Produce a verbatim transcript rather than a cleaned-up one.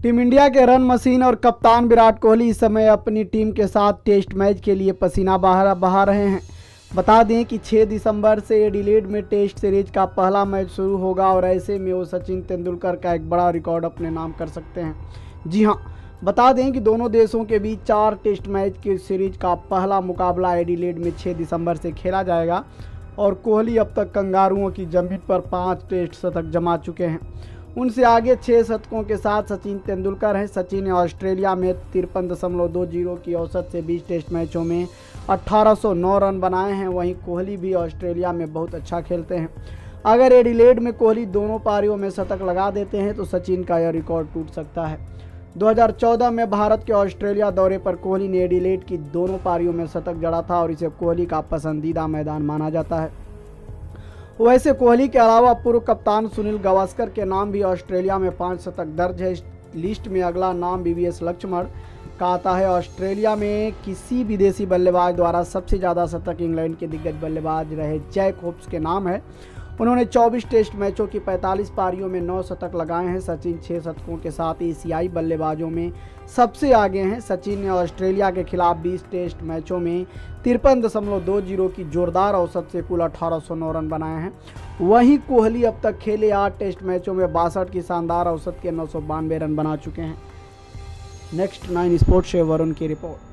Team India के run machine और कप्तान विराट कोहली इस समय अपनी टीम के साथ टेस्ट मैच के लिए पसीना बहा बहा रहे हैं। बता दें कि छह दिसंबर से एडिलेड में टेस्ट सीरीज का पहला मैच शुरू होगा और ऐसे में वो सचिन तेंदुलकर का एक बड़ा रिकॉर्ड अपने नाम कर सकते हैं। जी हां, बता दें कि दोनों देशों के बीच चार टेस्ट मैच की सीरीज का पहला मुकाबला एडिलेड में छह दिसंबर से खेला जाएगा और कोहली अब तक कंगारुओं की जमीन पर पाँच टेस्ट शतक जमा चुके हैं। उनसे आगे छः शतकों के साथ सचिन तेंदुलकर हैं। सचिन ने ऑस्ट्रेलिया में तिरपन दशमलव दो जीरो की औसत से बीस टेस्ट मैचों में अठारह सौ नौ रन बनाए हैं। वहीं कोहली भी ऑस्ट्रेलिया में बहुत अच्छा खेलते हैं। अगर एडिलेड में कोहली दोनों पारियों में शतक लगा देते हैं तो सचिन का यह रिकॉर्ड टूट सकता है। दो हज़ार चौदह में भारत के ऑस्ट्रेलिया दौरे पर कोहली ने एडिलेड की दोनों पारियों में शतक जड़ा था और इसे कोहली का पसंदीदा मैदान माना जाता है। वैसे कोहली के अलावा पूर्व कप्तान सुनील गावस्कर के नाम भी ऑस्ट्रेलिया में पाँच शतक दर्ज है। इस लिस्ट में अगला नाम वीवीएस लक्ष्मण का आता है। ऑस्ट्रेलिया में किसी विदेशी बल्लेबाज द्वारा सबसे ज़्यादा शतक इंग्लैंड के दिग्गज बल्लेबाज रहे जैक होप्स के नाम है। उन्होंने चौबीस टेस्ट मैचों की पैंतालीस पारियों में नौ शतक लगाए हैं। सचिन छः शतकों के साथ एशियाई बल्लेबाजों में सबसे आगे हैं। सचिन ने ऑस्ट्रेलिया के खिलाफ बीस टेस्ट मैचों में तिरपन दशमलव दो जीरो की जोरदार औसत से कुल अठारह सौ नौ रन बनाए हैं। वहीं कोहली अब तक खेले आठ टेस्ट मैचों में बासठ की शानदार औसत के नौ सौ बानवे रन बना चुके हैं। नेक्स्ट नाइन स्पोर्ट्स से वरुण की रिपोर्ट।